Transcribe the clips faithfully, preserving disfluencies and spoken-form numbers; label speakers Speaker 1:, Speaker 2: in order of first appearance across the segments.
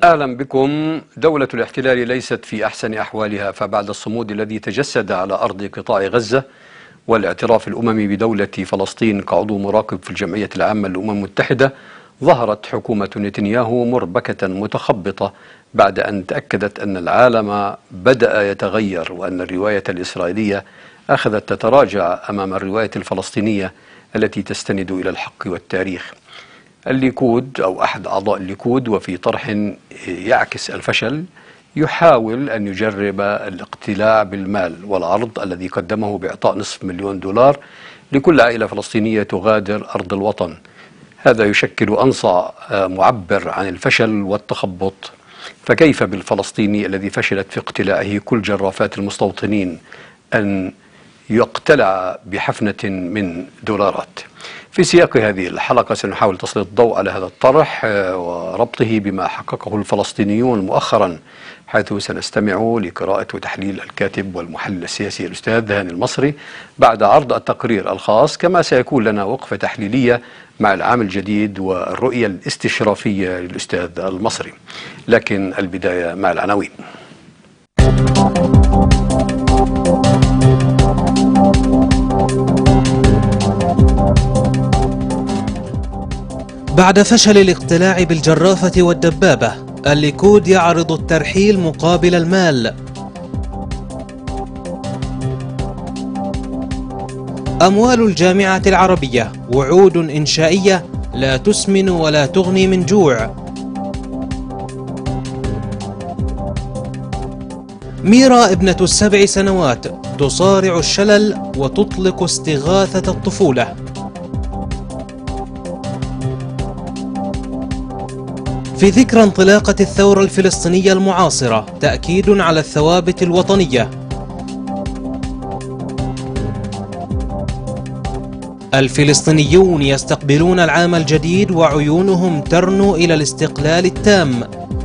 Speaker 1: أهلا بكم. دولة الاحتلال ليست في أحسن أحوالها، فبعد الصمود الذي تجسد على أرض قطاع غزة والاعتراف الأممي بدولة فلسطين كعضو مراقب في الجمعية العامة للأمم المتحدة، ظهرت حكومة نتنياهو مربكة متخبطة بعد أن تأكدت أن العالم بدأ يتغير وأن الرواية الإسرائيلية أخذت تتراجع أمام الرواية الفلسطينية التي تستند إلى الحق والتاريخ. الليكود أو أحد أعضاء الليكود وفي طرح يعكس الفشل يحاول أن يجرب الاقتلاع بالمال والعرض الذي قدمه بإعطاء نصف مليون دولار لكل عائلة فلسطينية تغادر أرض الوطن. هذا يشكل أنصع معبر عن الفشل والتخبط، فكيف بالفلسطيني الذي فشلت في اقتلاعه كل جرافات المستوطنين أن يقتلع بحفنة من دولارات؟ في سياق هذه الحلقة سنحاول تسليط الضوء على هذا الطرح وربطه بما حققه الفلسطينيون مؤخرا، حيث سنستمع لقراءة وتحليل الكاتب والمحلل السياسي الأستاذ هاني المصري بعد عرض التقرير الخاص، كما سيكون لنا وقفة تحليلية مع العام الجديد والرؤية الاستشرافية للأستاذ المصري. لكن البداية مع العناوين.
Speaker 2: بعد فشل الاقتلاع بالجرافة والدبابة، الليكود يعرض الترحيل مقابل المال. أموال الجامعة العربية وعود إنشائية لا تسمن ولا تغني من جوع. ميرا ابنة السبع سنوات تصارع الشلل وتطلق استغاثة الطفولة. في ذكرى انطلاقة الثورة الفلسطينية المعاصرة تأكيد على الثوابت الوطنية. الفلسطينيون يستقبلون العام الجديد وعيونهم ترنو إلى الاستقلال التام.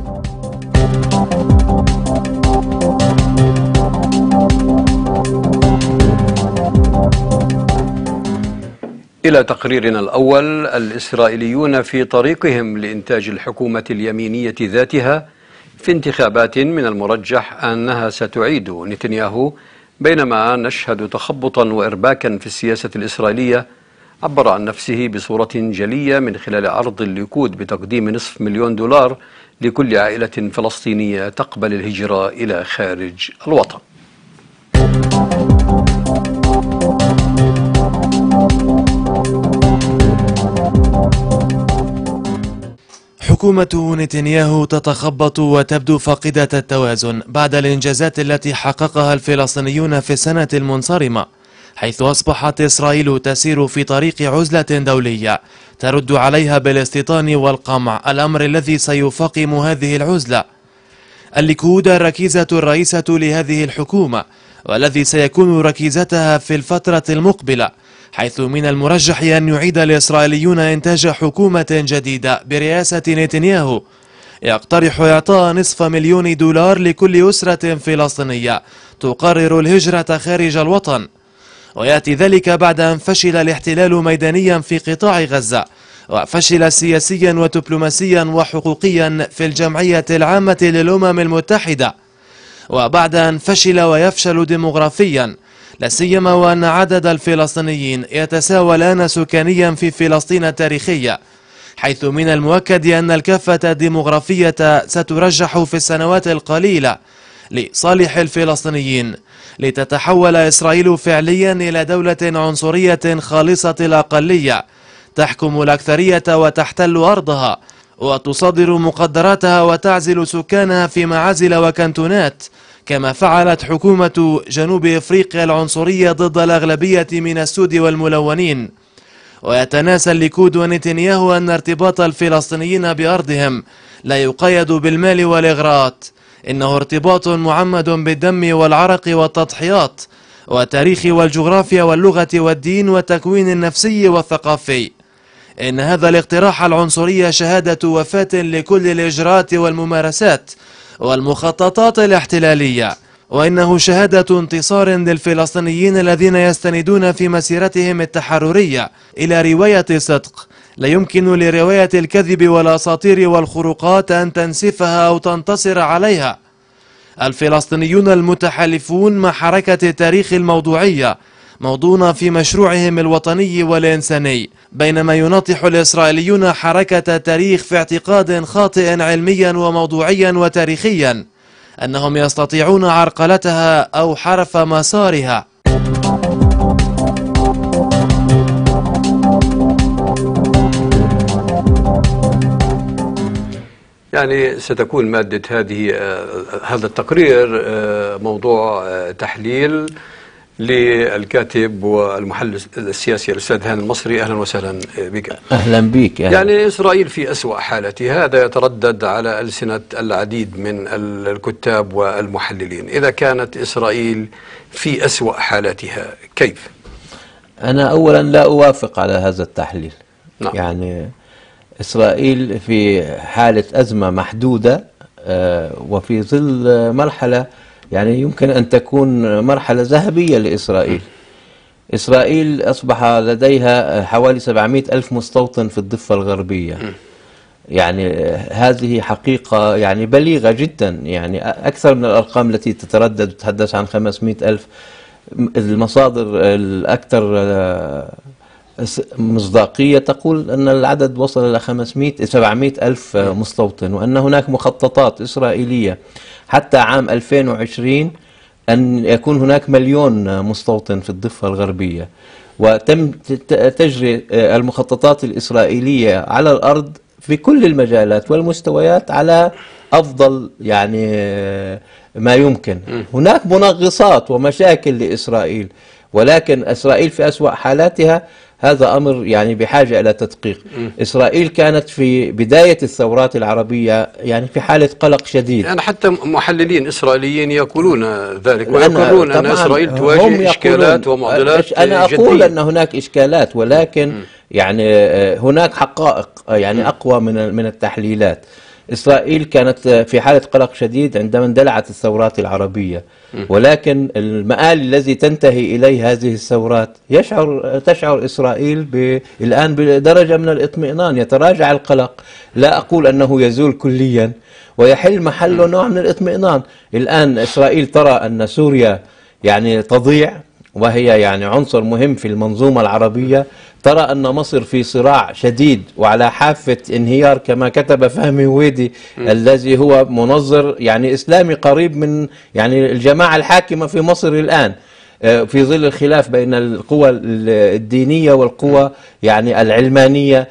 Speaker 1: إلى تقريرنا الأول. الإسرائيليون في طريقهم لإنتاج الحكومة اليمينية ذاتها في انتخابات من المرجح أنها ستعيد نتنياهو، بينما نشهد تخبطا وإرباكا في السياسة الإسرائيلية. عبر عن نفسه بصورة جلية من خلال عرض الليكود بتقديم نصف مليون دولار لكل عائلة فلسطينية تقبل الهجرة إلى خارج الوطن.
Speaker 3: حكومة نتنياهو تتخبط وتبدو فاقدة التوازن بعد الإنجازات التي حققها الفلسطينيون في السنة المنصرمة، حيث أصبحت إسرائيل تسير في طريق عزلة دولية ترد عليها بالاستيطان والقمع، الأمر الذي سيفاقم هذه العزلة. الليكود الركيزة الرئيسة لهذه الحكومة والذي سيكون ركيزتها في الفترة المقبلة، حيث من المرجح أن يعيد الإسرائيليون إنتاج حكومة جديدة برئاسة نتنياهو يقترح إعطاء نصف مليون دولار لكل أسرة فلسطينية تقرر الهجرة خارج الوطن. ويأتي ذلك بعد أن فشل الاحتلال ميدانيا في قطاع غزة، وفشل سياسيا ودبلوماسيا وحقوقيا في الجمعية العامة للأمم المتحدة، وبعد أن فشل ويفشل ديموغرافيا، لا سيما وأن عدد الفلسطينيين يتساوى الآن سكانيا في فلسطين التاريخية، حيث من المؤكد أن الكافة الديموغرافية سترجح في السنوات القليلة لصالح الفلسطينيين، لتتحول إسرائيل فعليا إلى دولة عنصرية خالصة الأقلية تحكم الأكثرية وتحتل أرضها وتصادر مقدراتها وتعزل سكانها في معازل وكنتونات، كما فعلت حكومة جنوب إفريقيا العنصرية ضد الأغلبية من السود والملونين. ويتناسى الليكود ونتنياهو أن ارتباط الفلسطينيين بأرضهم لا يقيد بالمال والإغراءات، إنه ارتباط معمد بالدم والعرق والتضحيات والتاريخ والجغرافيا واللغة والدين والتكوين النفسي والثقافي. إن هذا الاقتراح العنصري شهادة وفاة لكل الإجراءات والممارسات والمخططات الاحتلالية، وإنه شهادة انتصار للفلسطينيين الذين يستندون في مسيرتهم التحررية إلى رواية صدق لا يمكن لرواية الكذب والأساطير والخروقات أن تنسفها أو تنتصر عليها. الفلسطينيون المتحالفون مع حركة التاريخ الموضوعية موضون في مشروعهم الوطني والإنساني، بينما يناطح الإسرائيليون حركة التاريخ في اعتقاد خاطئ علميا وموضوعيا وتاريخيا أنهم يستطيعون عرقلتها أو حرف مسارها.
Speaker 1: يعني ستكون مادة هذه هذا التقرير موضوع تحليل للكاتب والمحلل السياسي الأستاذ هاني المصري. أهلا وسهلا بك.
Speaker 4: أهلا بك. أهلا.
Speaker 1: يعني إسرائيل في أسوأ حالتها، هذا يتردد على ألسنة العديد من الكتاب والمحللين. إذا كانت إسرائيل في أسوأ حالاتها كيف؟
Speaker 4: أنا أولا لا أوافق على هذا التحليل.
Speaker 1: نعم.
Speaker 4: يعني إسرائيل في حالة أزمة محدودة وفي ظل مرحلة يعني يمكن أن تكون مرحلة ذهبية لإسرائيل. إسرائيل أصبح لديها حوالي سبعمائة ألف مستوطن في الضفة الغربية. يعني هذه حقيقة يعني بليغة جدا، يعني أكثر من الأرقام التي تتردد تتحدث عن خمسمائة ألف. المصادر الأكثر مصداقية تقول أن العدد وصل إلى خمسمائة سبعمائة ألف مستوطن، وأن هناك مخططات إسرائيلية حتى عام ألفين وعشرين أن يكون هناك مليون مستوطن في الضفة الغربية. وتم تجري المخططات الإسرائيلية على الأرض في كل المجالات والمستويات على أفضل يعني ما يمكن. هناك منغصات ومشاكل لإسرائيل، ولكن إسرائيل في أسوأ حالاتها هذا أمر يعني بحاجة إلى تدقيق. م. إسرائيل كانت في بداية الثورات العربية يعني في حالة قلق شديد.
Speaker 1: يعني حتى محللين إسرائيليين يقولون ذلك، ويقولون أن إسرائيل تواجه إشكالات ومعضلات.
Speaker 4: أنا أقول
Speaker 1: جدية.
Speaker 4: أن هناك إشكالات، ولكن م. يعني هناك حقائق يعني أقوى من من التحليلات. إسرائيل كانت في حالة قلق شديد عندما اندلعت الثورات العربية، ولكن المآل الذي تنتهي إليه هذه الثورات يشعر تشعر إسرائيل الآن بدرجة من الاطمئنان، يتراجع القلق. لا أقول أنه يزول كليا، ويحل محله نوع من الاطمئنان. الآن إسرائيل ترى أن سوريا يعني تضيع، وهي يعني عنصر مهم في المنظومة العربية. ترى أن مصر في صراع شديد وعلى حافة انهيار، كما كتب فهمي هويدي الذي هو منظر يعني إسلامي قريب من يعني الجماعة الحاكمة في مصر الآن، في ظل الخلاف بين القوى الدينية والقوى يعني العلمانية،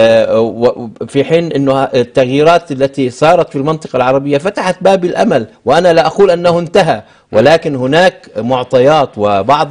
Speaker 4: في حين أنه التغييرات التي صارت في المنطقة العربية فتحت باب الأمل. وأنا لا أقول أنه انتهى، ولكن هناك معطيات وبعض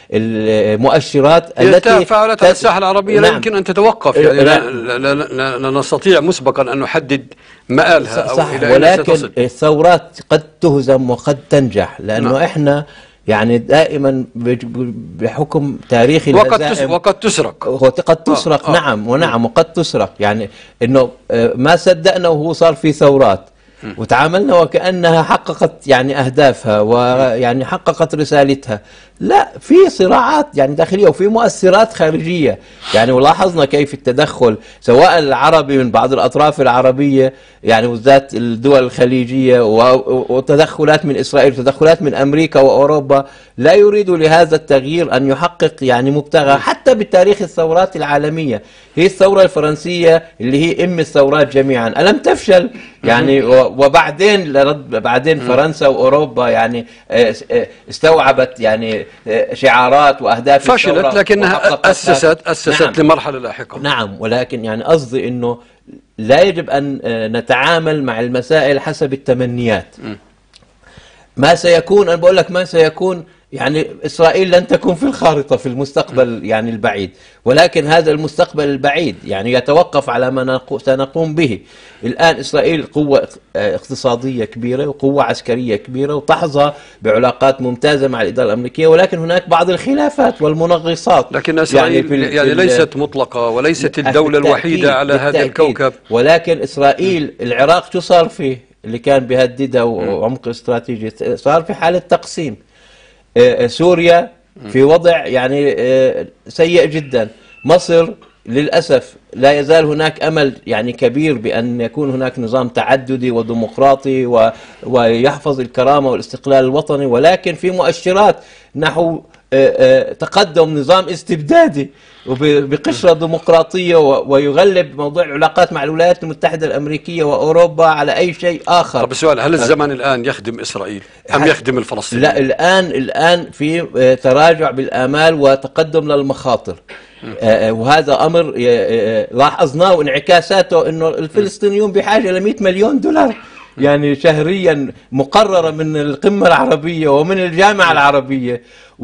Speaker 4: المؤشرات التي
Speaker 1: تفاعلت على الساحة العربية. نعم. لا يمكن أن تتوقف، يعني لا, لا, لا, لا, لا نستطيع مسبقا أن نحدد مآلها أو
Speaker 4: صح،
Speaker 1: إلى
Speaker 4: ولكن الثورات قد تهزم وقد تنجح، لأنه نعم. إحنا يعني دائما بحكم تاريخ
Speaker 1: الهزائم وقد تسرق
Speaker 4: وقد تسرق. آه. نعم ونعم وقد تسرق. يعني إنه ما صدقنا وهو صار في ثورات وتعاملنا وكأنها حققت يعني أهدافها ويعني حققت رسالتها. لا، في صراعات يعني داخلية وفي مؤثرات خارجية. يعني ولاحظنا كيف التدخل سواء العربي من بعض الأطراف العربية يعني وذات الدول الخليجية، وتدخلات من إسرائيل وتدخلات من أمريكا وأوروبا لا يريدوا لهذا التغيير أن يحقق يعني مبتغى حتى بتاريخ الثورات العالمية. هي الثورة الفرنسية اللي هي أم الثورات جميعا ألم تفشل يعني، وبعدين بعدين فرنسا وأوروبا يعني استوعبت يعني شعارات وأهداف
Speaker 1: فشلت، لكنها أسست أسست نعم. لمرحلة لاحقة.
Speaker 4: نعم، ولكن يعني قصدي إنه لا يجب أن نتعامل مع المسائل حسب التمنيات. م. ما سيكون، أنا بقول لك ما سيكون، يعني إسرائيل لن تكون في الخارطة في المستقبل يعني البعيد، ولكن هذا المستقبل البعيد يعني يتوقف على ما سنقوم به. الآن إسرائيل قوة اقتصادية كبيرة وقوة عسكرية كبيرة وتحظى بعلاقات ممتازة مع الإدارة الأمريكية، ولكن هناك بعض الخلافات والمنغصات.
Speaker 1: لكن إسرائيل يعني, في يعني ليست مطلقة وليست الدولة الوحيدة على هذا الكوكب.
Speaker 4: ولكن إسرائيل العراق شو صار فيه اللي كان بيهددها وعمق استراتيجي؟ صار في حالة تقسيم. سوريا في وضع يعني سيء جدا. مصر للأسف لا يزال هناك أمل يعني كبير بأن يكون هناك نظام تعددي وديمقراطي و... ويحفظ الكرامة والاستقلال الوطني، ولكن في مؤشرات نحو تقدم نظام استبدادي وبقشرة ديمقراطية ويغلب موضوع العلاقات مع الولايات المتحدة الأمريكية وأوروبا على أي شيء آخر.
Speaker 1: طب السؤال، هل الزمن الآن يخدم إسرائيل أم يخدم الفلسطينيين؟
Speaker 4: لا، الآن الآن في تراجع بالآمال وتقدم للمخاطر، وهذا أمر لاحظناه وانعكاساته أنه الفلسطينيون بحاجة ل مئة مليون دولار يعني شهريا مقررة من القمة العربية ومن الجامعة العربية،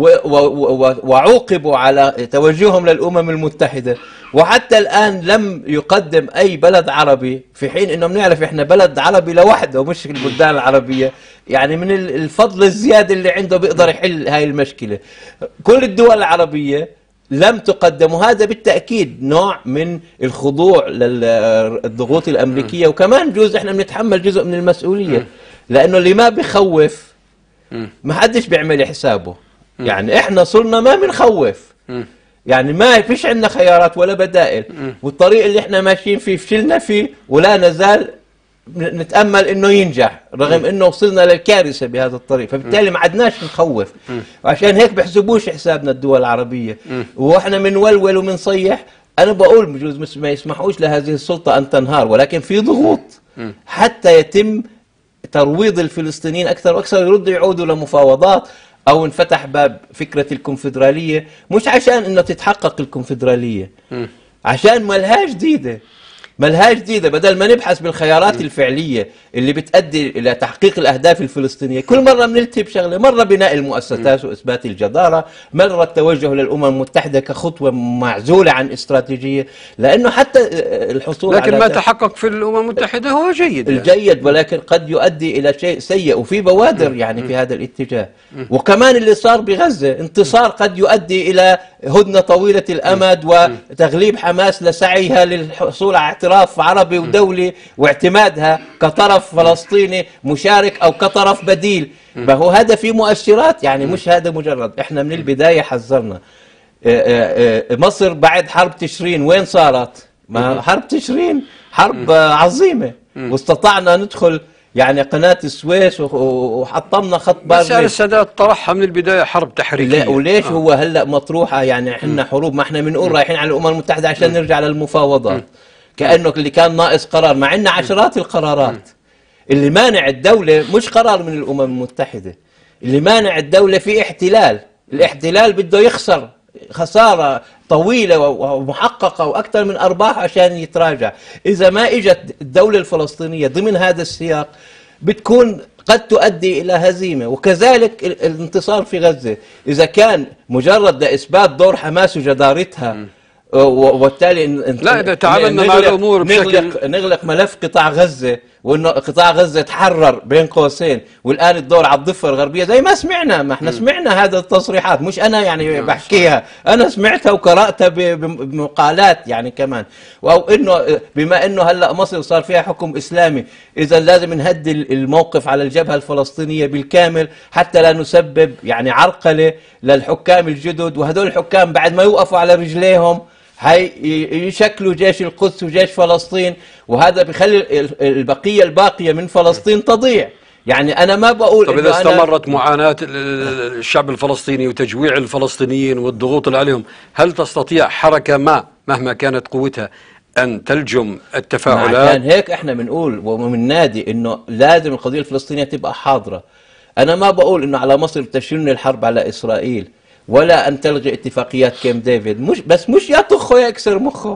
Speaker 4: وعوقبوا على توجههم للأمم المتحدة، وحتى الآن لم يقدم أي بلد عربي، في حين إنه بنعرف إحنا بلد عربي لوحده ومش البلدان العربية، يعني من الفضل الزيادة اللي عنده بيقدر يحل هاي المشكلة. كل الدول العربية لم تقدم، وهذا بالتأكيد نوع من الخضوع للضغوط الأمريكية، وكمان جزء إحنا بنتحمل جزء من المسؤولية، لأنه اللي ما بيخوف ما حدش بيعمل حسابه. يعني إحنا صرنا ما بنخوف، يعني ما فيش عندنا خيارات ولا بدائل، والطريق اللي إحنا ماشيين فيه فشلنا فيه ولا نزال نتأمل إنه ينجح، رغم إنه وصلنا للكارثة بهذا الطريق، فبالتالي ما عدناش نخوف، وعشان هيك بحسبوش حسابنا الدول العربية، وإحنا منولول ومنصيح. أنا بقول بجوز ما يسمحوش لهذه السلطة أن تنهار، ولكن في ضغوط حتى يتم ترويض الفلسطينيين أكثر وأكثر، يردوا يعودوا لمفاوضات، أو انفتح باب فكرة الكونفدرالية، مش عشان إنه تتحقق الكونفدرالية، عشان ملهاش جديدة ملهاش جديدة. بدل ما نبحث بالخيارات الفعلية اللي بتؤدي إلى تحقيق الأهداف الفلسطينية، كل مرة بنلتهي بشغلة، مرة بناء المؤسسات وإثبات الجدارة، مرة التوجه للأمم المتحدة كخطوة معزولة عن استراتيجية، لأنه حتى الحصول
Speaker 1: لكن
Speaker 4: على
Speaker 1: ما تحقق في الأمم المتحدة هو جيد،
Speaker 4: الجيد يعني. ولكن قد يؤدي إلى شيء سيء، وفي بوادر يعني في هذا الاتجاه. وكمان اللي صار بغزة انتصار قد يؤدي إلى هدنة طويلة الأمد وتغليب حماس لسعيها للحصول على اعتراف عربي ودولي واعتمادها كطرف فلسطيني مشارك أو كطرف بديل. فهو هذا في مؤشرات، يعني مش هذا مجرد. احنا من البداية حذرنا. مصر بعد حرب تشرين وين صارت؟ ما حرب تشرين حرب عظيمة، واستطعنا ندخل يعني قناة السويس وحطمنا خط بارليف.
Speaker 1: بس السادات طرحها من البداية حرب تحريكية.
Speaker 4: وليش
Speaker 1: آه.
Speaker 4: هو هلأ مطروحة؟ يعني احنا حروب، ما احنا بنقول رايحين على الأمم المتحدة عشان نرجع للمفاوضات، كأنه اللي كان ناقص قرار، مع عندنا عشرات القرارات. اللي مانع الدولة مش قرار من الأمم المتحدة، اللي مانع الدولة في احتلال. الاحتلال بده يخسر خسارة طويلة ومحققة وأكثر من أرباح عشان يتراجع. إذا ما إجت الدولة الفلسطينية ضمن هذا السياق بتكون قد تؤدي إلى هزيمة. وكذلك الانتصار في غزة إذا كان مجرد لإثبات دور حماس وجدارتها، وبالتالي
Speaker 1: لا، إذا تعاملنا مع الأمور بشكل
Speaker 4: نغلق, نغلق ملف قطاع غزة، وإنه قطاع غزة تحرر بين قوسين، والآن الدور على الضفة الغربية زي ما سمعنا، ما احنا سمعنا هذا التصريحات، مش أنا يعني بحكيها، أنا سمعتها وقرأتها بمقالات يعني كمان. أو إنه بما إنه هلأ مصر صار فيها حكم إسلامي، إذا لازم نهدي الموقف على الجبهة الفلسطينية بالكامل حتى لا نسبب يعني عرقلة للحكام الجدد، وهذول الحكام بعد ما يوقفوا على رجليهم هي يشكلوا جيش القدس وجيش فلسطين، وهذا بيخلي البقية الباقية من فلسطين تضيع. يعني أنا ما بقول
Speaker 1: طب إذا استمرت معاناة الشعب الفلسطيني وتجويع الفلسطينيين والضغوط اللي عليهم، هل تستطيع حركة ما مهما كانت قوتها أن تلجم التفاعلات؟
Speaker 4: عشان هيك احنا بنقول ومن نادي إنه لازم القضية الفلسطينية تبقى حاضرة. أنا ما بقول إنه على مصر تشن الحرب على إسرائيل، ولا أن تلغي اتفاقيات كيم ديفيد، مش بس مش يا طخه يا يكسر مخه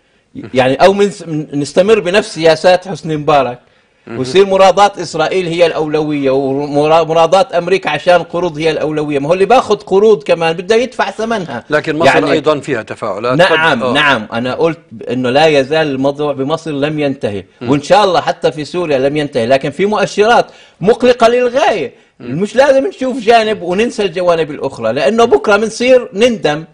Speaker 4: يعني، أو من نستمر بنفس سياسات حسني مبارك ويصير مرادات إسرائيل هي الأولوية ومرادات أمريكا عشان قروض هي الأولوية. ما هو اللي باخذ قروض كمان بده يدفع ثمنها.
Speaker 1: لكن مصر يعني أيضا فيها تفاعلات.
Speaker 4: نعم قد... نعم أنا قلت إنه لا يزال الموضوع بمصر لم ينتهي، وإن شاء الله حتى في سوريا لم ينتهي، لكن في مؤشرات مقلقة للغاية. مش لازم نشوف جانب وننسى الجوانب الأخرى، لأنه بكرة بنصير نندم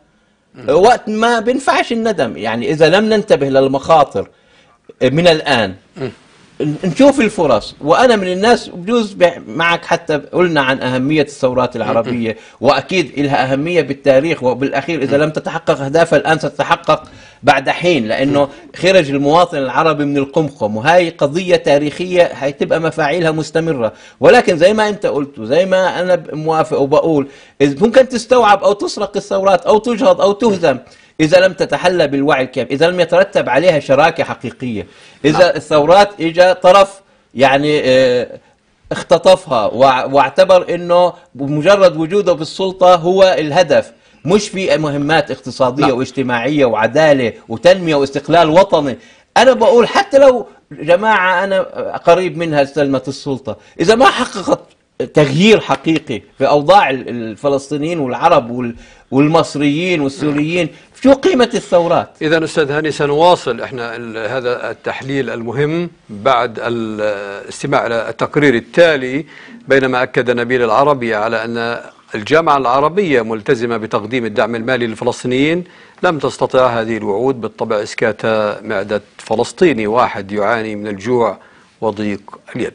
Speaker 4: وقت ما بنفعش الندم. يعني إذا لم ننتبه للمخاطر من الآن نشوف الفرص. وأنا من الناس بجوز معك حتى قلنا عن أهمية الثورات العربية، وأكيد لها أهمية بالتاريخ، وبالأخير إذا لم تتحقق أهدافها الآن ستتحقق بعد حين، لأنه خرج المواطن العربي من القمقم، وهي قضية تاريخية هتبقى مفاعيلها مستمرة. ولكن زي ما أنت قلت وزي ما أنا موافق وبقول، ممكن تستوعب أو تسرق الثورات أو تجهض أو تهزم إذا لم تتحلى بالوعي الكامل، إذا لم يترتب عليها شراكة حقيقية، إذا الثورات إجا طرف يعني اختطفها واعتبر إنه بمجرد وجوده بالسلطة هو الهدف، مش في مهمات اقتصادية لا. واجتماعية وعدالة وتنمية واستقلال وطني. أنا بقول حتى لو جماعة أنا قريب منها استلمت السلطة، إذا ما حققت تغيير حقيقي في أوضاع الفلسطينيين والعرب والمصريين والسوريين، شو قيمة الثورات؟
Speaker 1: إذا أستاذ هاني سنواصل إحنا هذا التحليل المهم بعد الاستماع إلى التقرير التالي، بينما أكد نبيل العربي على أن الجامعة العربية ملتزمة بتقديم الدعم المالي للفلسطينيين، لم تستطع هذه الوعود بالطبع إسكات معدة فلسطيني واحد يعاني من الجوع وضيق اليد.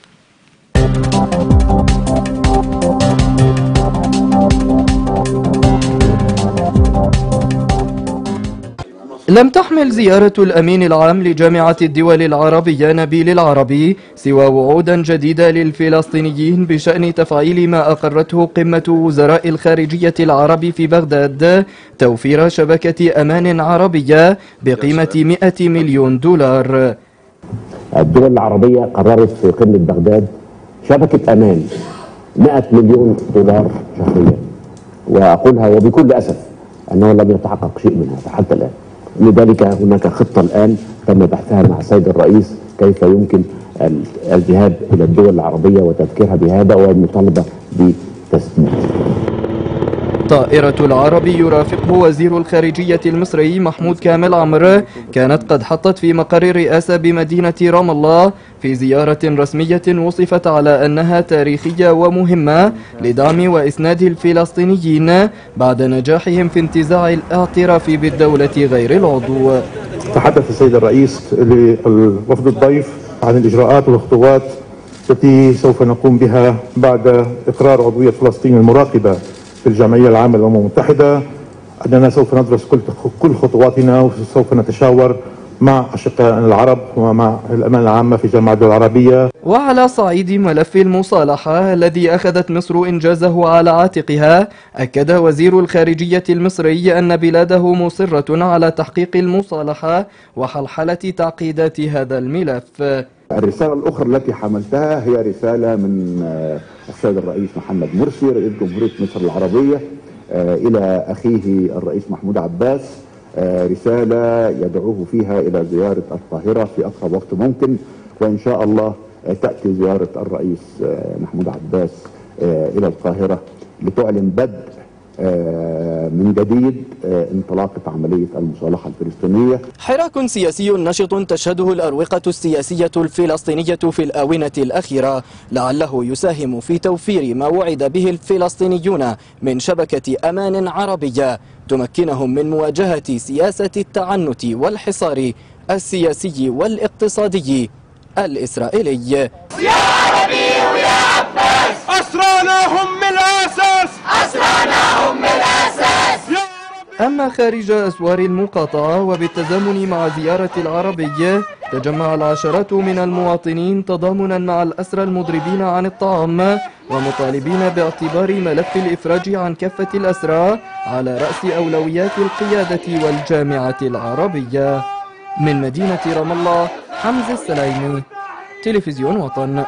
Speaker 5: لم تحمل زيارة الأمين العام لجامعة الدول العربية نبيل العربي سوى وعودا جديدة للفلسطينيين بشأن تفعيل ما أقرته قمة وزراء الخارجية العرب في بغداد، توفير شبكة أمان عربية بقيمة مئة مليون دولار.
Speaker 6: الدول العربية قررت في قمة بغداد شبكة أمان مئة مليون دولار شهريا، وأقولها وبكل أسف أنه لم يتحقق شيء منها حتى الآن. لذلك هناك خطة الآن تم بحثها مع السيد الرئيس كيف يمكن الذهاب إلى الدول العربية وتذكيرها بهذا والمطالبة بتسديد.
Speaker 5: طائرة العربي يرافقه وزير الخارجية المصري محمود كامل عمرو كانت قد حطت في مقر الرئاسة بمدينة رام الله في زيارة رسمية وصفت على أنها تاريخية ومهمة لدعم وإسناد الفلسطينيين بعد نجاحهم في انتزاع الاعتراف بالدولة غير العضو.
Speaker 7: تحدث السيد الرئيس للوفد الضيف عن الإجراءات والخطوات التي سوف نقوم بها بعد إقرار عضوية فلسطين المراقبة في الجمعية العامة للأمم المتحدة، أننا سوف ندرس كل كل خطواتنا وسوف نتشاور مع أشقائنا العرب ومع الأمانة العامة في جامعة الدول العربية.
Speaker 5: وعلى صعيد ملف المصالحة الذي أخذت مصر إنجازه على عاتقها، أكد وزير الخارجية المصري أن بلاده مصرة على تحقيق المصالحة وحلحلة تعقيدات هذا الملف.
Speaker 6: الرسالة الأخرى التي حملتها هي رسالة من السيد الرئيس محمد مرسي رئيس جمهورية مصر العربية إلى أخيه الرئيس محمود عباس، رسالة يدعوه فيها إلى زيارة القاهرة في أقرب وقت ممكن، وإن شاء الله تأتي زيارة الرئيس محمود عباس إلى القاهرة لتعلن بدء من جديد انطلاقة عملية المصالحة الفلسطينية.
Speaker 5: حراك سياسي نشط تشهده الأروقة السياسية الفلسطينية في الآونة الأخيرة، لعله يساهم في توفير ما وعد به الفلسطينيون من شبكة أمان عربية تمكنهم من مواجهة سياسة التعنت والحصار السياسي والاقتصادي الإسرائيلي.
Speaker 8: يا عربي ويا عباس أسراناهم من الأساس، أسراناهم من الأساس.
Speaker 5: أما خارج أسوار المقاطعة وبالتزامن مع زيارة العربي، تجمع العشرات من المواطنين تضامنا مع الأسرى المضربين عن الطعام ومطالبين باعتبار ملف الإفراج عن كافة الأسرى على رأس أولويات القيادة والجامعة العربية. من مدينة رام الله، حمزة السلايمي، تلفزيون وطن.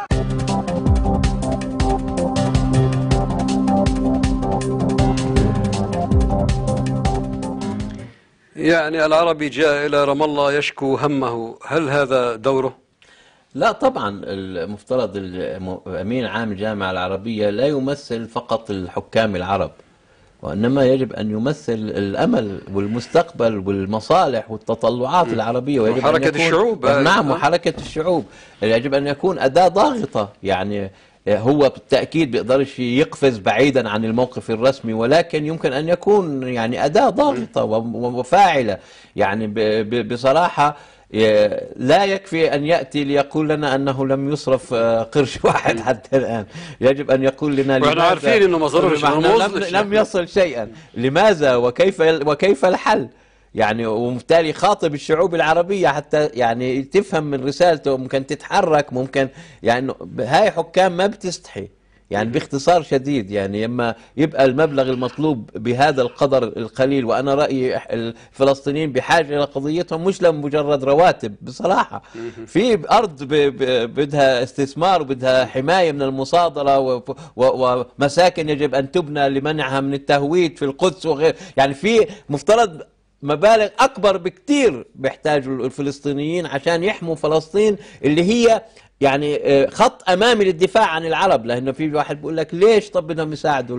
Speaker 1: يعني العربي جاء إلى رام الله يشكو همه، هل هذا دوره؟
Speaker 4: لا طبعا، المفترض الأمين عام الجامعة العربية لا يمثل فقط الحكام العرب، وإنما يجب أن يمثل الأمل والمستقبل والمصالح والتطلعات العربية، ويجب
Speaker 1: وحركة
Speaker 4: أن يكون
Speaker 1: الشعوب.
Speaker 4: نعم، وحركة الشعوب يجب أن يكون أداة ضاغطة. يعني هو بالتأكيد بيقدرش يقفز بعيدا عن الموقف الرسمي، ولكن يمكن أن يكون يعني أداة ضاغطة وفاعلة. يعني بصراحة لا يكفي أن يأتي ليقول لنا أنه لم يصرف قرش واحد حتى الآن، يجب أن يقول لنا
Speaker 1: لماذا عارفين أنه ما صرفش،
Speaker 4: لم, لم يصل شيئا، لماذا وكيف وكيف الحل؟ يعني وبالتالي خاطب الشعوب العربية حتى يعني تفهم من رسالته، ممكن تتحرك، ممكن يعني هاي حكام ما بتستحي يعني باختصار شديد. يعني اما يبقى المبلغ المطلوب بهذا القدر القليل، وانا رايي الفلسطينيين بحاجه الى قضيتهم مش لمجرد رواتب بصراحه، في ارض بدها استثمار وبدها حمايه من المصادره ومساكن يجب ان تبنى لمنعها من التهويد في القدس وغير، يعني في مفترض مبالغ اكبر بكتير بيحتاجوا الفلسطينيين عشان يحموا فلسطين اللي هي يعني خط امامي للدفاع عن العرب. لانه في واحد بيقول لك ليش طب بدهم يساعدوا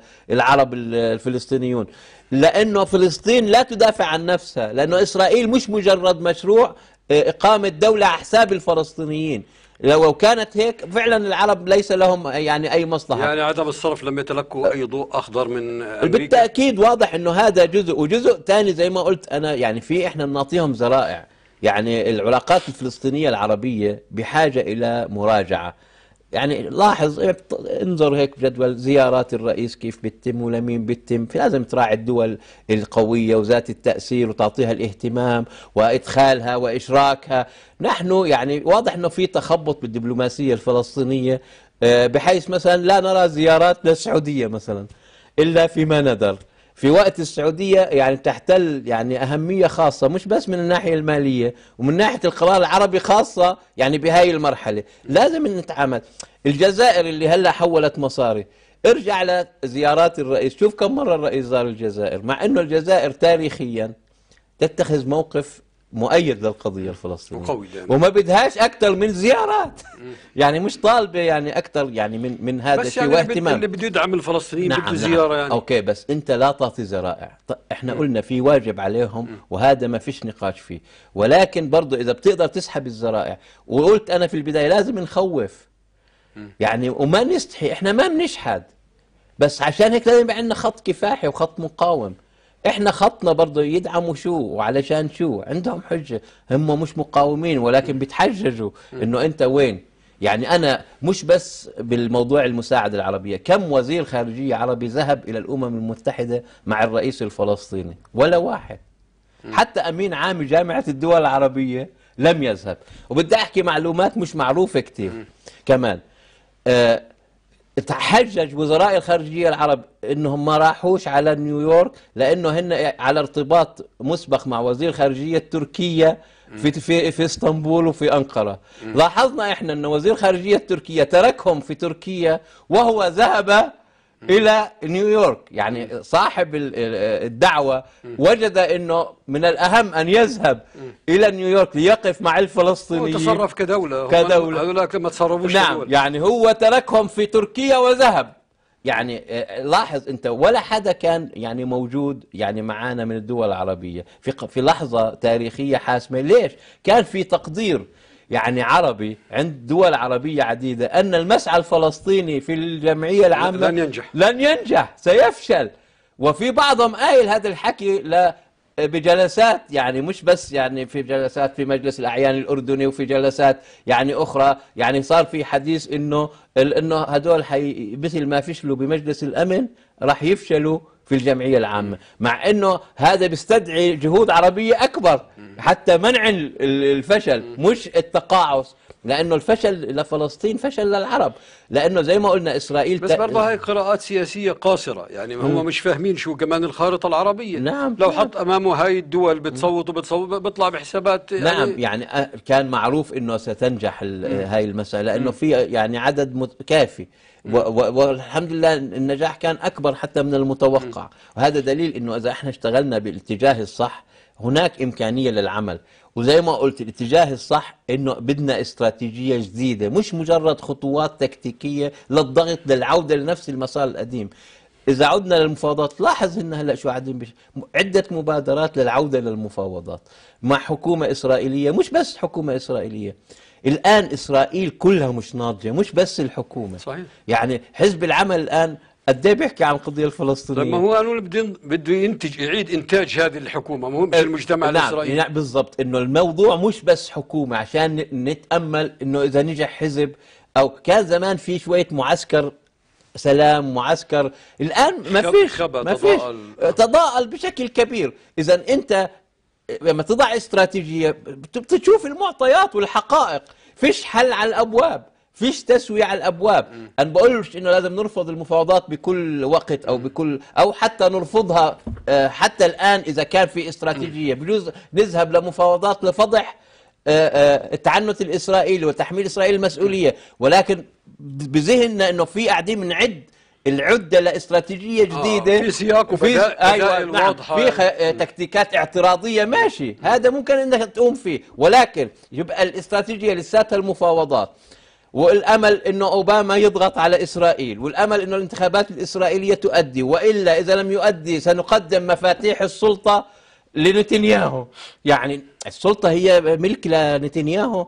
Speaker 4: العرب الفلسطينيون؟ لانه فلسطين لا تدافع عن نفسها، لانه اسرائيل مش مجرد مشروع اقامه دوله على حساب الفلسطينيين. لو كانت هيك فعلا العرب ليس لهم يعني اي مصلحه.
Speaker 1: يعني عدم الصرف لم يتلقوا اي ضوء اخضر من امريكا.
Speaker 4: بالتاكيد واضح انه هذا جزء، وجزء ثاني زي ما قلت انا يعني في احنا بنعطيهم ذرائع. يعني العلاقات الفلسطينيه العربيه بحاجه الى مراجعه. يعني لاحظ انظر هيك جدول زيارات الرئيس كيف بتتم ولمين بتتم، في لازم تراعي الدول القوية وذات التأثير وتعطيها الاهتمام وإدخالها وإشراكها. نحن يعني واضح أنه في تخبط بالدبلوماسية الفلسطينية، بحيث مثلا لا نرى زيارات للسعودية مثلا إلا فيما ندر، في وقت السعودية يعني تحتل يعني أهمية خاصة مش بس من الناحية المالية ومن ناحية القرار العربي خاصة. يعني بهاي المرحلة لازم نتعامل. الجزائر اللي هلا حولت مصاري، ارجع لزيارات الرئيس، شوف كم مرة الرئيس زار الجزائر، مع انه الجزائر تاريخيا تتخذ موقف مؤيد للقضية الفلسطينية وما بدهاش أكثر من زيارات. يعني مش طالبة يعني أكثر يعني من من هذا الشيء
Speaker 1: يعني
Speaker 4: واهتمام.
Speaker 1: اللي بده يدعم الفلسطينيين
Speaker 4: نعم
Speaker 1: بده
Speaker 4: نعم.
Speaker 1: زيارة يعني.
Speaker 4: أوكي بس أنت لا تعطي ذرائع. إحنا م. قلنا في واجب عليهم م. وهذا ما فيش نقاش فيه، ولكن برضو إذا بتقدر تسحب الذرائع. وقلت أنا في البداية لازم نخوف م. يعني وما نستحي، إحنا ما بنشحد، بس عشان هيك لازم يبقى عندنا خط كفاحي وخط مقاوم. احنا خطنا برضه يدعموا شو وعلشان شو، عندهم حجة، هم مش مقاومين ولكن بيتحججوا انه انت وين. يعني انا مش بس بالموضوع المساعدة العربية، كم وزير خارجية عربي ذهب الى الامم المتحدة مع الرئيس الفلسطيني؟ ولا واحد. حتى امين عام جامعة الدول العربية لم يذهب. وبدي احكي معلومات مش معروفة كتير كمان. آه تحجج وزراء الخارجية العرب انهم ما راحوش على نيويورك لانه هن على ارتباط مسبق مع وزير خارجية تركيا في في في اسطنبول وفي انقرة. لاحظنا احنا ان وزير خارجية تركيا تركهم في تركيا وهو ذهب الى نيويورك. يعني صاحب الدعوة وجد انه من الاهم ان يذهب الى نيويورك ليقف مع الفلسطينيين.
Speaker 1: هو تصرف كدولة،
Speaker 4: كدولة.
Speaker 1: هذولاك ما تصرفوش
Speaker 4: نعم
Speaker 1: كدولة.
Speaker 4: يعني هو تركهم في تركيا وذهب. يعني لاحظ انت ولا حدا كان يعني موجود يعني معانا من الدول العربية في في لحظة تاريخية حاسمة. ليش؟ كان في تقدير يعني عربي عند دول عربية عديدة أن المسعى الفلسطيني في الجمعية العامة
Speaker 1: لن ينجح
Speaker 4: لن ينجح، سيفشل. وفي بعضهم قايل هذا الحكي لا بجلسات، يعني مش بس يعني في جلسات في مجلس الأعيان الأردني وفي جلسات يعني أخرى، يعني صار في حديث إنه إنه هدول حي مثل ما فشلوا بمجلس الأمن راح يفشلوا في الجمعية العامة، مع انه هذا بيستدعي جهود عربية اكبر حتى منع الفشل مش التقاعس، لانه الفشل لفلسطين فشل للعرب، لانه زي ما قلنا اسرائيل
Speaker 1: بس برضه هاي قراءات سياسية قاصرة، يعني هم مش فاهمين شو كمان الخارطة العربية.
Speaker 4: نعم
Speaker 1: لو
Speaker 4: نعم.
Speaker 1: حط امامه هاي الدول بتصوت وبتصوت بيطلع بحسابات يعني.
Speaker 4: نعم يعني كان معروف انه ستنجح هاي المسألة لانه في يعني عدد كافي، والحمد لله النجاح كان أكبر حتى من المتوقع. وهذا دليل أنه إذا احنا اشتغلنا بالاتجاه الصح هناك إمكانية للعمل. وزي ما قلت الاتجاه الصح أنه بدنا استراتيجية جديدة، مش مجرد خطوات تكتيكية للضغط للعودة لنفس المسار القديم. إذا عدنا للمفاوضات، لاحظ إن هلا شو قاعدين بش... عدة مبادرات للعودة للمفاوضات مع حكومة إسرائيلية، مش بس حكومة إسرائيلية. الآن إسرائيل كلها مش ناضجة، مش بس الحكومة.
Speaker 1: صحيح.
Speaker 4: يعني حزب العمل الآن قد ايه بيحكي عن القضيه الفلسطينيه.
Speaker 1: لما هو قالوا بده بده ينتج يعيد انتاج هذه الحكومه، مو مش المجتمع
Speaker 4: نعم
Speaker 1: الاسرائيلي.
Speaker 4: نعم بالضبط، انه الموضوع مش بس حكومه، عشان نتامل انه اذا نجح حزب او كان زمان في شويه معسكر سلام معسكر، الان ما فيش ما فيش تضاءل بشكل كبير. اذا انت لما تضع استراتيجيه بتشوف المعطيات والحقائق، فيش حل على الابواب، فيش تسوية على الابواب. انا بقولش انه لازم نرفض المفاوضات بكل وقت او بكل او حتى نرفضها حتى الان اذا كان في استراتيجيه، بجوز نذهب لمفاوضات لفضح التعنت الاسرائيلي وتحميل اسرائيل المسؤوليه، ولكن بذهننا انه في قاعدين بنعد العده لاستراتيجيه جديده
Speaker 1: آه في سياق وفي
Speaker 4: أيوة نعم واضحه، في خ... تكتيكات اعتراضيه ماشي، هذا ممكن انك تقوم فيه، ولكن يبقى الاستراتيجيه لساتها المفاوضات، والامل انه اوباما يضغط على اسرائيل، والامل انه الانتخابات الاسرائيليه تؤدي، والا اذا لم يؤدي سنقدم مفاتيح السلطه لنتنياهو. يعني السلطه هي ملك لنتنياهو،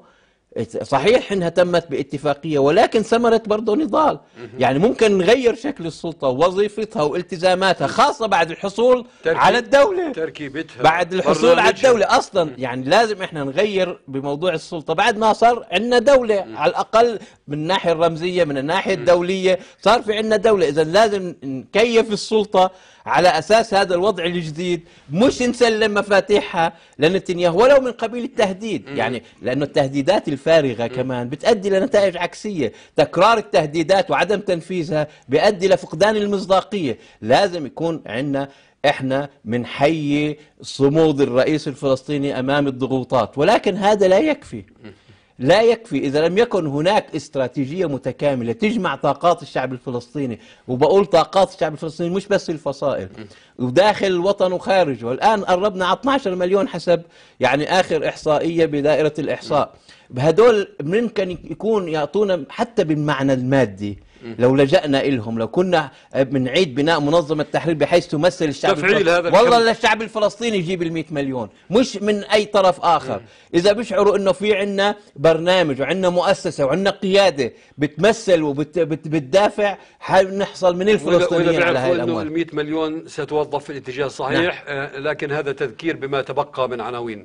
Speaker 4: صحيح انها تمت باتفاقيه ولكن ثمرت برضه نضال. يعني ممكن نغير شكل السلطه ووظيفتها والتزاماتها، خاصه بعد الحصول على الدوله،
Speaker 1: تركيبتها
Speaker 4: بعد الحصول على الدوله اصلا. يعني لازم احنا نغير بموضوع السلطه بعد ما صار عندنا دوله، على الاقل من الناحيه الرمزيه من الناحيه الدوليه صار في عندنا دوله. اذا لازم نكيف السلطه على اساس هذا الوضع الجديد، مش نسلم مفاتيحها لنتنياهو ولو من قبيل التهديد. يعني لانه التهديدات الفارغه كمان بتؤدي لنتائج عكسيه، تكرار التهديدات وعدم تنفيذها بيؤدي لفقدان المصداقيه. لازم يكون عندنا احنا من حي صمود الرئيس الفلسطيني امام الضغوطات، ولكن هذا لا يكفي. لا يكفي إذا لم يكن هناك استراتيجية متكاملة تجمع طاقات الشعب الفلسطيني، وبقول طاقات الشعب الفلسطيني مش بس الفصائل، وداخل الوطن وخارجه. والآن قربنا على اثني عشر مليون حسب يعني آخر إحصائية بدائرة الإحصاء. بهدول ممكن يكون يعطونا حتى بالمعنى المادي لو لجأنا إلهم، لو كنا بنعيد بناء منظمة التحرير بحيث تمثل الشعب الفلسطيني، والله الشعب الفلسطيني يجيب المئة مليون مش من أي طرف آخر. م. إذا بيشعروا إنه في عنا برنامج وعنا مؤسسة وعنا قيادة بتمثل وبتدافع، حنحصل من الفلسطينيين على هاي الأموال.
Speaker 1: المئة مليون ستوظف في الاتجاه الصحيح. نعم. آه لكن هذا تذكير بما تبقى من عناوين.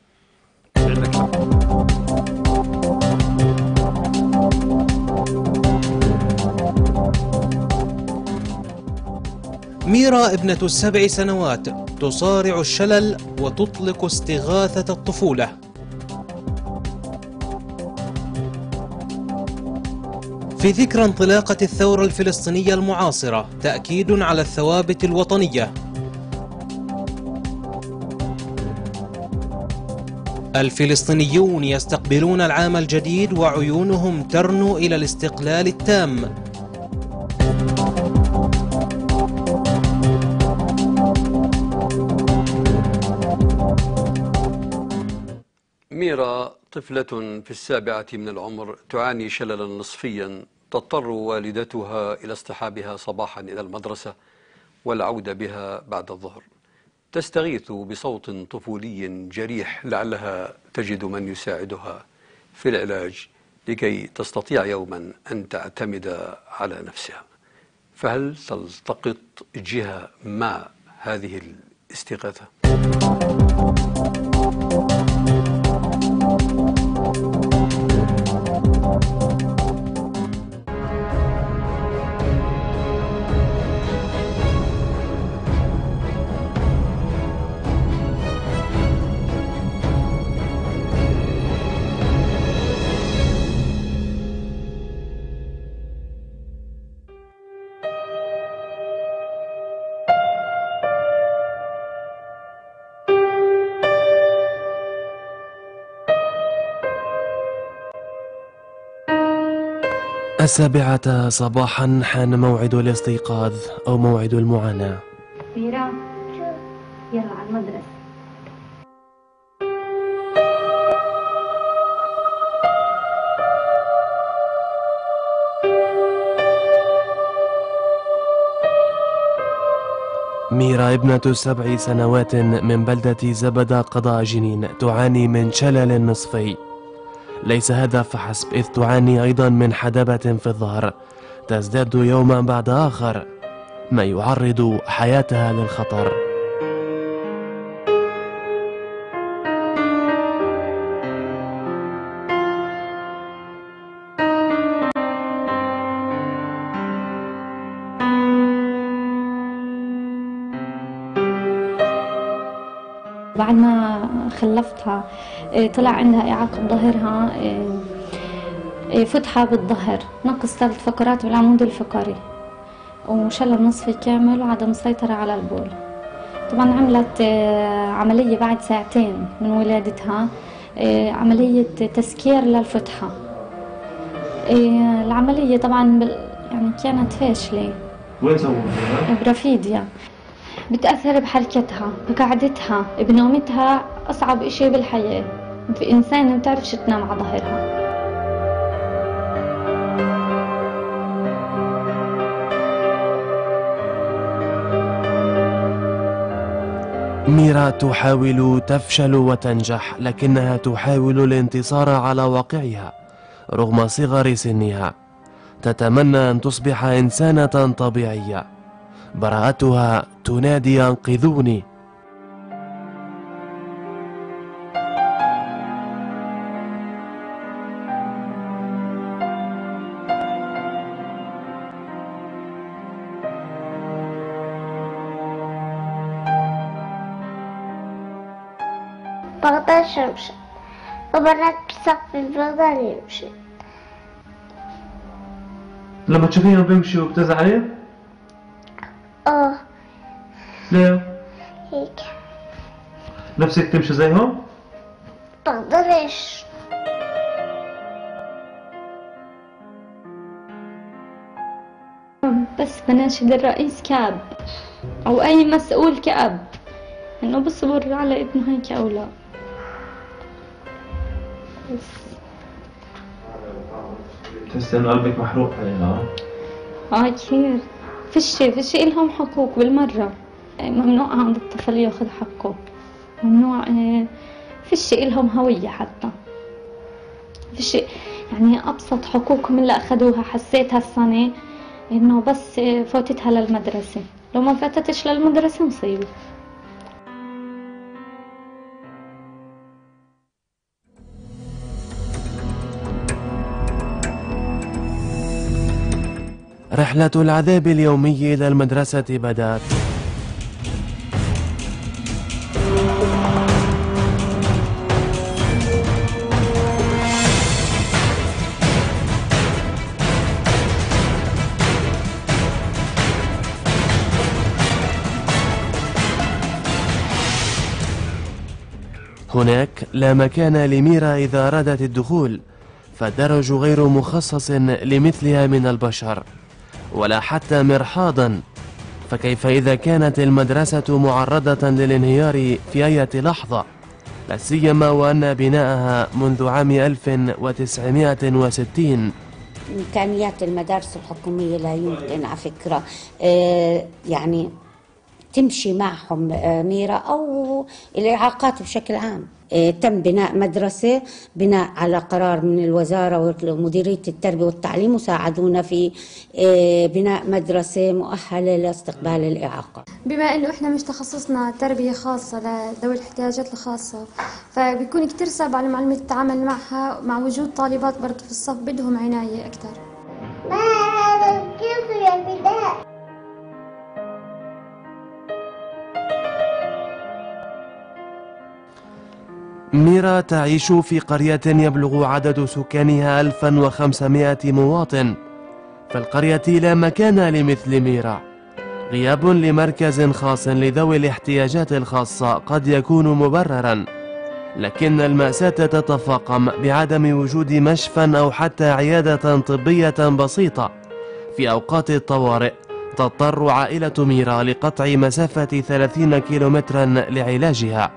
Speaker 2: ميرا ابنة السبع سنوات تصارع الشلل وتطلق استغاثة الطفولة. في ذكرى انطلاقة الثورة الفلسطينية المعاصرة تأكيد على الثوابت الوطنية. الفلسطينيون يستقبلون العام الجديد وعيونهم ترنو إلى الاستقلال التام.
Speaker 1: ميرا طفلة في السابعة من العمر تعاني شللا نصفيا، تضطر والدتها إلى اصطحابها صباحا إلى المدرسة والعودة بها بعد الظهر. تستغيث بصوت طفولي جريح لعلها تجد من يساعدها في العلاج لكي تستطيع يوما أن تعتمد على نفسها. فهل تلتقط جهة مع هذه الاستغاثة؟
Speaker 3: السابعة صباحا حان موعد الاستيقاظ أو موعد المعاناة.
Speaker 9: ميرا يلا على المدرسة.
Speaker 3: ميرا ابنة سبع سنوات من بلدة زبدة قضاء جنين تعاني من شلل نصفي. ليس هذا فحسب، إذ تعاني أيضا من حدبة في الظهر تزداد يوما بعد آخر. ما يعرض حياتها للخطر.
Speaker 9: بعد ما خلفتها طلع عندها إعاقة بظهرها، فتحة بالظهر، نقص ثلاث فقرات بالعمود الفقري، وشلل نصفي كامل وعدم سيطرة على البول. طبعا عملت عملية بعد ساعتين من ولادتها، عملية تسكير للفتحة. العملية طبعا يعني كانت فاشلة.
Speaker 3: وين سووها؟
Speaker 9: برافيديا. بتأثر بحركتها، بقعدتها، بنومتها. أصعب إشي بالحياة في إنسان ما بتعرفش تنام على ظهرها.
Speaker 3: ميرا تحاول تفشل وتنجح، لكنها تحاول الانتصار على واقعها رغم صغر سنها. تتمنى أن تصبح إنسانة طبيعية. براءتها تنادي أنقذوني.
Speaker 10: بقدرش امشي، وبنات بسقف البغداد يمشي.
Speaker 3: لما تشوفيهم بيمشوا بتزعلي؟
Speaker 10: اه.
Speaker 3: ليه؟
Speaker 10: هيك
Speaker 3: نفسك تمشي زيهم؟
Speaker 10: بقدرش.
Speaker 9: بس بناشد الرئيس كأب أو أي مسؤول كأب إنه بصبر على ابنه هيك أو لا. بس
Speaker 3: تحسي إنه قلبك محروق عليها؟
Speaker 9: اه كثير. فيش فيش إلهم حقوق بالمرة. ممنوع عند الطفل ياخذ حقه، ممنوع. فيش إلهم هوية حتى، فيش يعني أبسط حقوقهم اللي أخذوها. حسيت هالسنة إنه بس فوتتها للمدرسة، لو ما فاتتش للمدرسة مصيبة.
Speaker 3: رحلة العذاب اليومي إلى المدرسة بدأت. هناك لا مكان لميرا إذا أرادت الدخول، فالدرج غير مخصص لمثلها من البشر ولا حتى مرحاضا. فكيف إذا كانت المدرسة معرضة للانهيار في أي لحظة، لا سيما وأن بناءها منذ عام ألف وتسعمائة وستين.
Speaker 11: إمكانيات المدارس الحكومية لا يمكن على فكرة آه يعني تمشي معهم آه ميرا أو الإعاقات بشكل عام. آه تم بناء مدرسة بناء على قرار من الوزارة ومديرية التربية والتعليم، وساعدونا في آه بناء مدرسة مؤهلة لاستقبال الإعاقة.
Speaker 12: بما إنه إحنا مش تخصصنا تربية خاصة لذوي الاحتياجات الخاصة، فبيكون كتير صعب على معلمة التعامل معها، مع وجود طالبات برضه في الصف بدهم عناية أكثر.
Speaker 10: ما هذا كيف يا فداء؟
Speaker 3: ميرا تعيش في قرية يبلغ عدد سكانها ألفا وخمسمائة مواطن. في القرية لا مكان لمثل ميرا. غياب لمركز خاص لذوي الاحتياجات الخاصة قد يكون مبررا، لكن المأساة تتفاقم بعدم وجود مشفى أو حتى عيادة طبية بسيطة. في أوقات الطوارئ تضطر عائلة ميرا لقطع مسافة ثلاثين كيلومترا لعلاجها.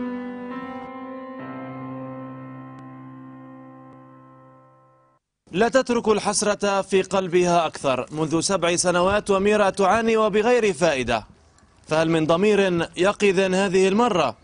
Speaker 3: لا تترك الحسرة في قلبها أكثر. منذ سبع سنوات وميرا تعاني وبغير فائدة، فهل من ضمير يقظ هذه المرة؟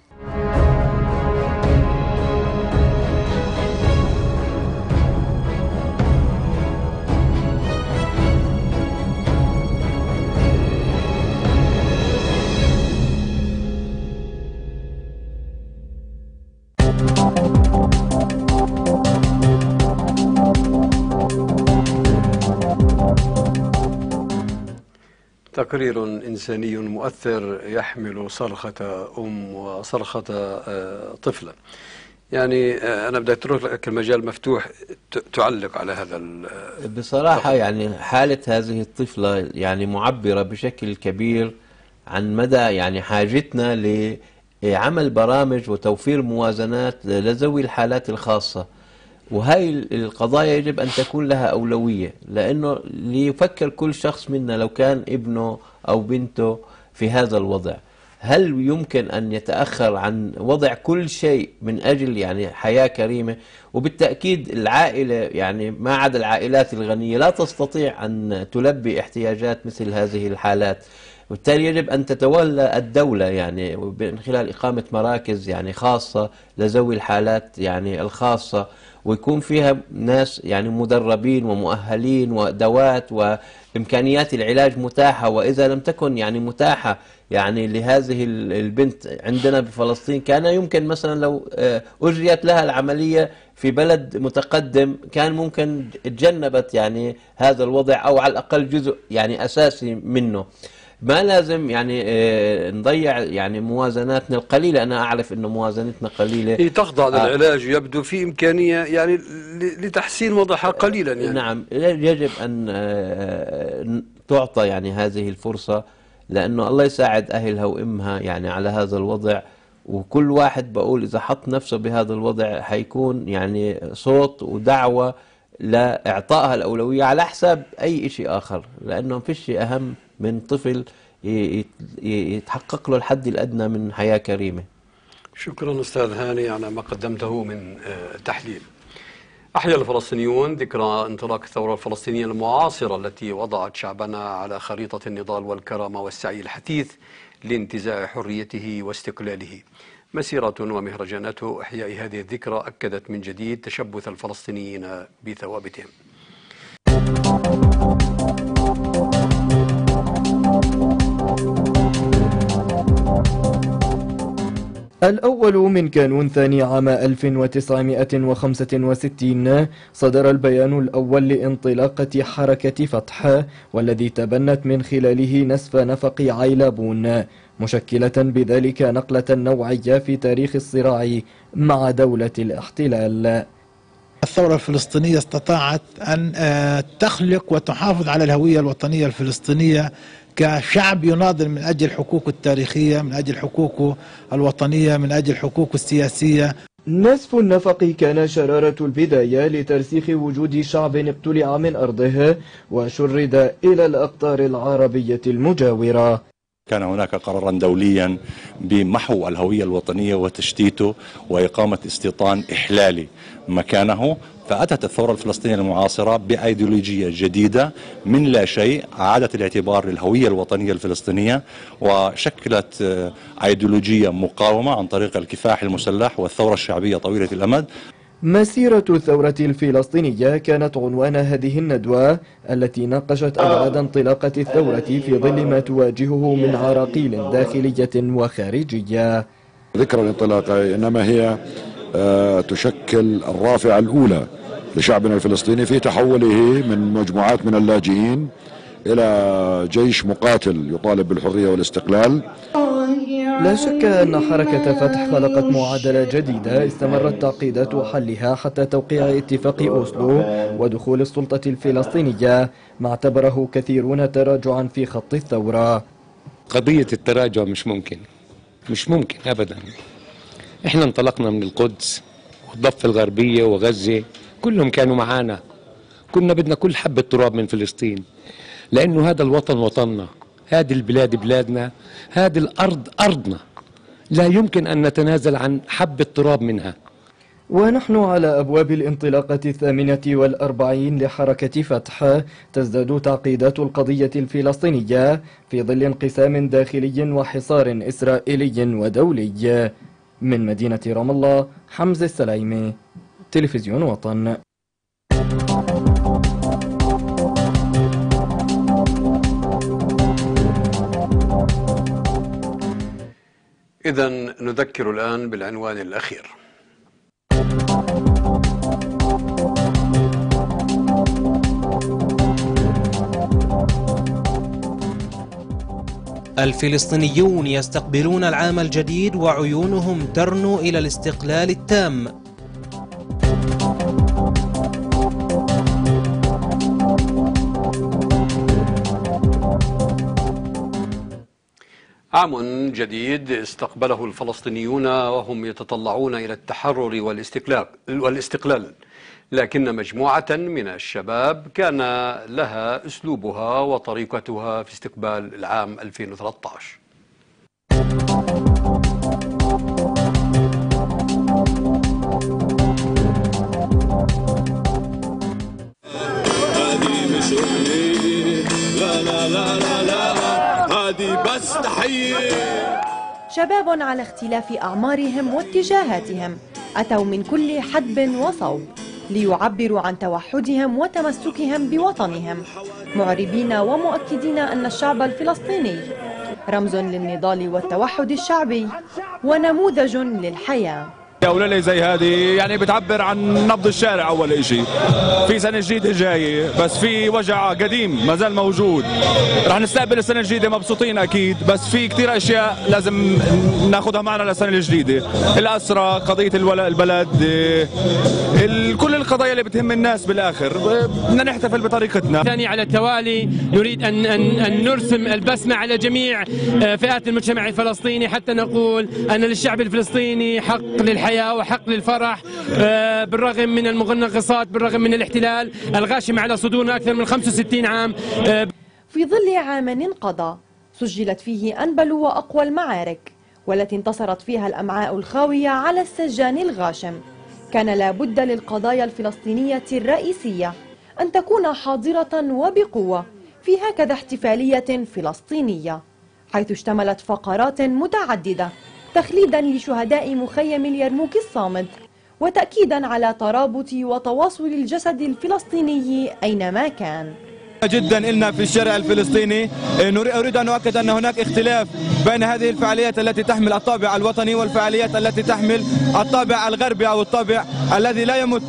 Speaker 1: تقرير إنساني مؤثر يحمل صرخة أم وصرخة طفلة. يعني أنا بدي أترك لك المجال مفتوح تعلق على هذا.
Speaker 4: بصراحة يعني حالة هذه الطفلة يعني معبرة بشكل كبير عن مدى يعني حاجتنا لعمل برامج وتوفير موازنات لذوي الحالات الخاصة، وهي القضايا يجب أن تكون لها أولوية، لأنه ليفكر كل شخص منا لو كان ابنه أو بنته في هذا الوضع، هل يمكن أن يتأخر عن وضع كل شيء من أجل يعني حياة كريمة؟ وبالتأكيد العائلة يعني ما عدا العائلات الغنية لا تستطيع أن تلبي احتياجات مثل هذه الحالات، وبالتالي يجب أن تتولى الدولة يعني من خلال إقامة مراكز يعني خاصة لذوي الحالات يعني الخاصة، ويكون فيها ناس يعني مدربين ومؤهلين وأدوات وإمكانيات العلاج متاحة، وإذا لم تكن يعني متاحة يعني لهذه البنت عندنا بفلسطين كان يمكن مثلا لو أجريت لها العملية في بلد متقدم كان ممكن تجنبت يعني هذا الوضع أو على الأقل جزء يعني أساسي منه. ما لازم يعني نضيع يعني موازناتنا القليلة، أنا أعرف أنه موازنتنا قليلة
Speaker 1: هي تخضع للعلاج، يبدو في إمكانية يعني لتحسين وضعها قليلا يعني.
Speaker 4: نعم، يجب أن تعطى يعني هذه الفرصة، لأنه الله يساعد أهلها وإمها يعني على هذا الوضع، وكل واحد بقول إذا حط نفسه بهذا الوضع حيكون يعني صوت ودعوة لإعطائها الأولوية على حساب أي شيء آخر، لأنه فيش شيء أهم من طفل يتحقق له الحد الأدنى من حياة كريمة.
Speaker 1: شكرا أستاذ هاني على ما قدمته من تحليل. أحيا الفلسطينيون ذكرى انطلاق الثورة الفلسطينية المعاصرة التي وضعت شعبنا على خريطة النضال والكرامة والسعي الحثيث لانتزاع حريته واستقلاله. مسيرة ومهرجانات إحياء هذه الذكرى أكدت من جديد تشبث الفلسطينيين بثوابتهم.
Speaker 5: الأول من كانون ثاني عام ألف وتسعمائة وخمسة وستين صدر البيان الأول لانطلاقة حركة فتح، والذي تبنت من خلاله نسف نفق عيلابون، مشكلة بذلك نقلة نوعية في تاريخ الصراع مع دولة الاحتلال.
Speaker 13: الثورة الفلسطينية استطاعت أن تخلق وتحافظ على الهوية الوطنية الفلسطينية كشعب يناضل من أجل حقوقه التاريخية، من أجل حقوقه الوطنية، من أجل حقوقه السياسية.
Speaker 5: نسف النفق كان شرارة البداية لترسيخ وجود شعب ابتلع من أرضه وشرد إلى الأقطار العربية المجاورة.
Speaker 14: كان هناك قرارا دوليا بمحو الهوية الوطنية وتشتيته وإقامة استيطان إحلالي مكانه، فأتت الثورة الفلسطينية المعاصرة بأيديولوجية جديدة من لا شيء، أعادت الاعتبار للهوية الوطنية الفلسطينية وشكلت أيديولوجية مقاومة عن طريق الكفاح المسلح والثورة الشعبية طويلة الأمد.
Speaker 5: مسيرة الثورة الفلسطينية كانت عنوان هذه الندوة التي ناقشت أبعاد انطلاقة الثورة في ظل ما تواجهه من عراقيل داخلية وخارجية.
Speaker 15: ذكرى الانطلاقة إنما هي تشكل الرافعة الأولى لشعبنا الفلسطيني في تحوله من مجموعات من اللاجئين إلى جيش مقاتل يطالب بالحرية والاستقلال.
Speaker 5: لا شك أن حركة فتح خلقت معادلة جديدة استمرت تعقيدات حلها حتى توقيع اتفاق أوسلو ودخول السلطة الفلسطينية، ما اعتبره كثيرون تراجعا في خط الثورة.
Speaker 16: قضية التراجع مش ممكن، مش ممكن أبدا. احنا انطلقنا من القدس والضفة الغربية وغزة، كلهم كانوا معانا، كنا بدنا كل حبة تراب من فلسطين، لأنه هذا الوطن وطننا، هذه البلاد بلادنا، هذه الأرض أرضنا، لا يمكن أن نتنازل عن حبة تراب منها.
Speaker 5: ونحن على أبواب الانطلاقة الثامنة والأربعين لحركة فتح، تزداد تعقيدات القضية الفلسطينية في ظل انقسام داخلي وحصار إسرائيلي ودولي. من مدينة رام الله، حمزة السلايمي، تلفزيون وطن.
Speaker 1: إذن نذكر الآن بالعنوان الأخير.
Speaker 2: الفلسطينيون يستقبلون العام الجديد وعيونهم ترنو إلى الاستقلال التام.
Speaker 1: عام جديد استقبله الفلسطينيون وهم يتطلعون إلى التحرر والاستقلال والاستقلال لكن مجموعة من الشباب كان لها أسلوبها وطريقتها في استقبال العام ألفين وثلاثة عشر.
Speaker 8: هذه مش أغنية، لا لا لا لا لا، هذه بس تحية.
Speaker 17: شباب على اختلاف أعمارهم واتجاهاتهم أتوا من كل حدب وصوب ليعبروا عن توحدهم وتمسكهم بوطنهم، معربين ومؤكدين أن الشعب الفلسطيني رمز للنضال والتوحد الشعبي ونموذج للحياة.
Speaker 18: وليلة زي هذه يعني بتعبر عن نبض الشارع. أول إشي في سنة جديدة جاية، بس في وجع قديم ما زال موجود. رح نستقبل السنة الجديدة مبسوطين أكيد، بس في كتير أشياء لازم ناخدها معنا للسنة الجديدة. الأسرة، قضية البلد، كل القضايا اللي بتهم الناس بالآخر بدنا نحتفل بطريقتنا.
Speaker 19: ثاني على التوالي نريد أن, أن, أن نرسم البسمة على جميع فئات المجتمع الفلسطيني حتى نقول أن للشعب الفلسطيني حق للحياة وحق للفرح بالرغم من المغناطيسات، بالرغم من الاحتلال الغاشم على صدورنا أكثر من خمسة وستين عام.
Speaker 17: في ظل عام انقضى سجلت فيه أنبل وأقوى المعارك والتي انتصرت فيها الأمعاء الخاوية على السجان الغاشم، كان لا بد للقضايا الفلسطينية الرئيسية أن تكون حاضرة وبقوة في هكذا احتفالية فلسطينية، حيث اشتملت فقرات متعددة تخليدا لشهداء مخيم اليرموك الصامد وتأكيدا على ترابط وتواصل الجسد الفلسطيني أينما كان.
Speaker 18: جدا لنا في الشارع الفلسطيني، أريد أن أؤكد أن هناك اختلاف بين هذه الفعاليات التي تحمل الطابع الوطني والفعاليات التي تحمل الطابع الغربي أو الطابع الذي لا يمت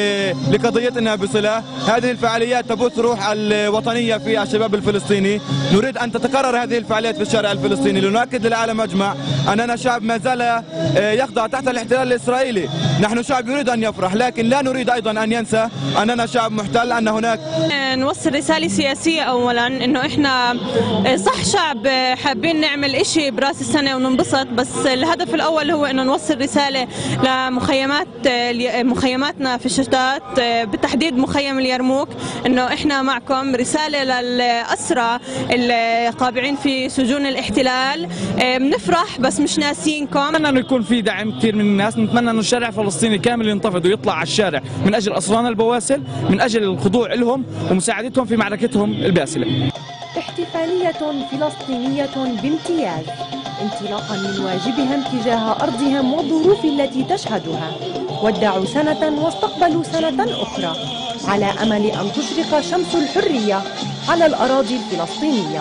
Speaker 18: لقضيتنا بصلة. هذه الفعاليات تبث روح الوطنية في الشباب الفلسطيني. نريد أن تتكرر هذه الفعاليات في الشارع الفلسطيني لنؤكد للعالم أجمع أننا شعب ما زال يخضع تحت الاحتلال الإسرائيلي. نحن شعب يريد أن يفرح، لكن لا نريد أيضا أن ينسى أننا شعب محتل، أن هناك
Speaker 20: نوصل رسالة سياسية. أولا إنه إحنا صح شعب حابين نعمل إشي براس السنة وننبسط، بس الهدف الأول هو إنه نوصل رسالة لمخيمات مخيماتنا في الشتات، بالتحديد مخيم اليرموك، إنه إحنا معكم. رسالة للأسرى القابعين في سجون الاحتلال، بنفرح بس مش ناسينكم.
Speaker 18: نتمنى إنه يكون في دعم كثير من الناس، نتمنى إنه الشارع الفلسطيني كامل ينتفض ويطلع على الشارع من أجل أسرانا البواسل، من أجل الخضوع لهم ومساعدتهم في معركتهم الباسلة.
Speaker 17: احتفالية فلسطينية بامتياز انطلاقا من واجبهم تجاه أرضهم والظروف التي تشهدها، ودعوا سنة واستقبلوا سنة أخرى على أمل أن تشرق شمس الحرية على الأراضي الفلسطينية.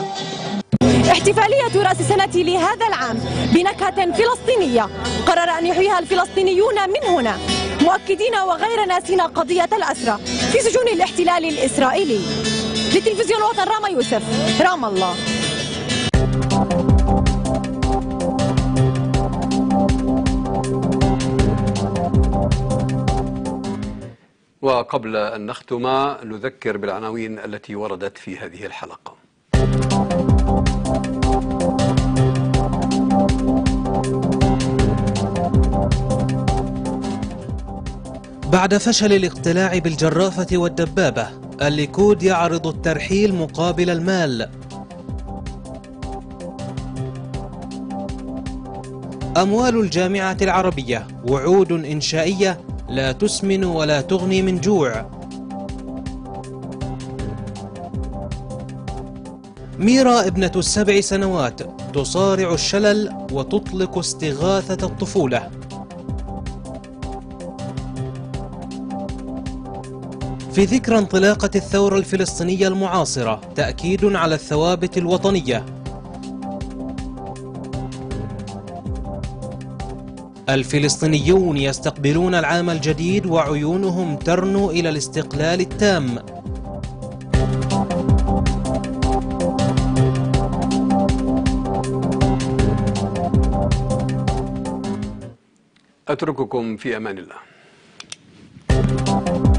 Speaker 21: احتفالية رأس السنة لهذا العام بنكهة فلسطينية قرر أن يحييها الفلسطينيون من هنا، مؤكدين وغير ناسين قضية الأسرى في سجون الاحتلال الإسرائيلي. لتلفزيون الوطن راما يوسف، رام الله.
Speaker 1: وقبل أن نختم نذكر بالعناوين التي وردت في هذه الحلقة.
Speaker 2: بعد فشل الاقتلاع بالجرافة والدبابة، الليكود يعرض الترحيل مقابل المال. أموال الجامعة العربية وعود إنشائية لا تسمن ولا تغني من جوع. ميرا ابنة السبع سنوات تصارع الشلل وتطلق استغاثة الطفولة. في ذكرى انطلاقة الثورة الفلسطينية المعاصرة تأكيد على الثوابت الوطنية. الفلسطينيون يستقبلون العام الجديد وعيونهم ترنو إلى الاستقلال التام.
Speaker 1: أترككم في أمان الله.